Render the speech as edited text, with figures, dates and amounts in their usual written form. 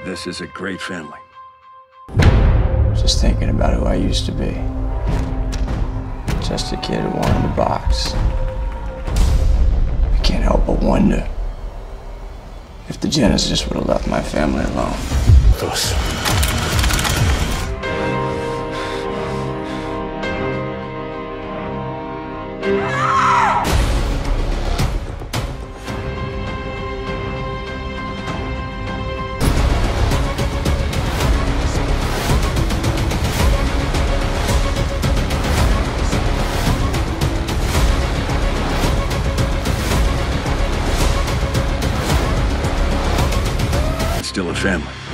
This is a great family. Just thinking about who I used to be. Just a kid who wanted a box. I can't help but wonder if the Jenners just would have left my family alone. Close. Still a family.